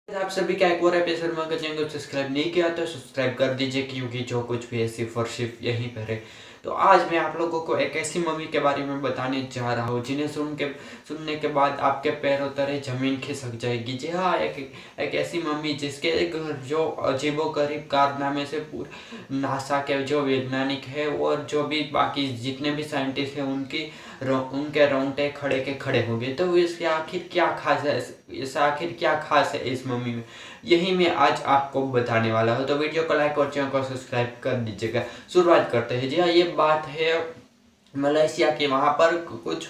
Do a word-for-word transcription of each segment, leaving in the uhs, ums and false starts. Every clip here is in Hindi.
आप सभी का एक और एपिसोड में अगर चैनल को सब्सक्राइब नहीं किया तो सब्सक्राइब कर दीजिए, क्योंकि जो कुछ भी है सिर्फ और सिर्फ यहीं पर है। तो आज मैं आप लोगों को एक ऐसी मम्मी के बारे में बताने जा रहा हूँ जिन्हें सुन के सुनने के बाद आपके पैरों तले जमीन खिसक जाएगी। जी हाँ, एक एक ऐसी मम्मी जिसके एक जो अजीबोगरीब कारनामे से पूरे नासा के जो वैज्ञानिक है और जो भी बाकी जितने भी साइंटिस्ट हैं उनकी उनके रोंगटे खड़े के खड़े हो गए। तो इसके आखिर क्या खास है, इस आखिर क्या खास है इस मम्मी में, यही मैं आज आपको बताने वाला हूँ। तो वीडियो को लाइक और चैनल को सब्सक्राइब कर दीजिएगा। शुरुआत करते हैं। जी हाँ, ये बात है मलेशिया की। वहाँ पर कुछ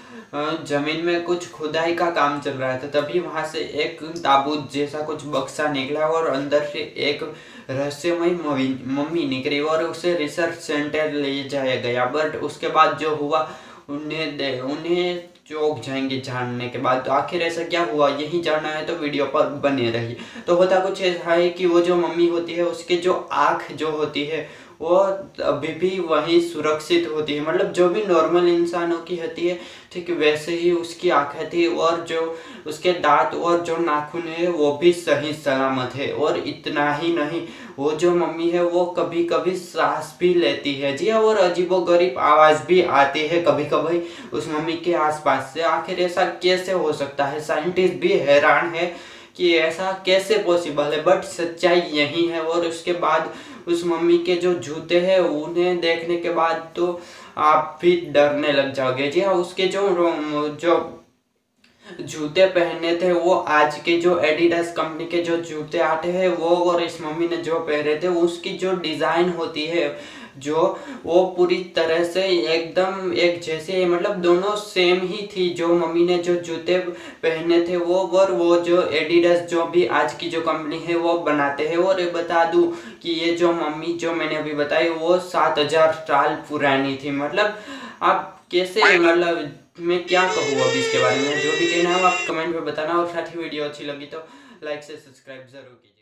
जमीन में कुछ खुदाई का काम चल रहा था, तभी वहाँ से एक ताबूत जैसा कुछ बक्सा निकला और अंदर से एक रहस्यमय मम्मी निकली और उसे रिसर्च सेंटर ले जाया गया। बट उसके बाद जो हुआ उन्हें उन्हें चौंक जाएंगे जानने के बाद। तो आखिर ऐसा क्या हुआ, यही जानना है तो वीडियो पर बने रहिए। तो होता कुछ ऐसा है कि वो जो मम्मी होती है उसके जो आँख जो होती है वो अभी भी वही सुरक्षित होती है, मतलब जो भी नॉर्मल इंसानों की होती है ठीक वैसे ही उसकी आँखें थी, और जो उसके दांत और जो नाखून है वो भी सही सलामत है। और इतना ही नहीं, वो जो मम्मी है वो कभी कभी सांस भी लेती है। जी हाँ, और अजीबोगरीब आवाज़ भी आती है कभी कभी उस मम्मी के आसपास से। आखिर ऐसा कैसे हो सकता है, साइंटिस्ट भी हैरान है कि ऐसा कैसे पॉसिबल है, बट सच्चाई यही है। और उसके बाद उस मम्मी के जो जूते हैं उन्हें देखने के बाद तो आप भी डरने लग जाओगे। जी हाँ, उसके जो जो जूते पहने थे वो आज के जो एडिडास कंपनी के जो जूते आते हैं वो, और इस मम्मी ने जो पहने थे उसकी जो डिज़ाइन होती है जो वो पूरी तरह से एकदम एक जैसे, मतलब दोनों सेम ही थी। जो मम्मी ने जो जूते पहने थे वो और वो जो एडिडास जो भी आज की जो कंपनी है वो बनाते हैं। और बता दूं कि ये जो मम्मी जो मैंने अभी बताई वो सात हजार साल पुरानी थी। मतलब आप कैसे, मतलब मैं क्या कहूँ अब इसके बारे में, जो भी कहना है आप कमेंट में बताना। और साथ ही वीडियो अच्छी लगी तो लाइक से सब्सक्राइब जरूर कीजिए।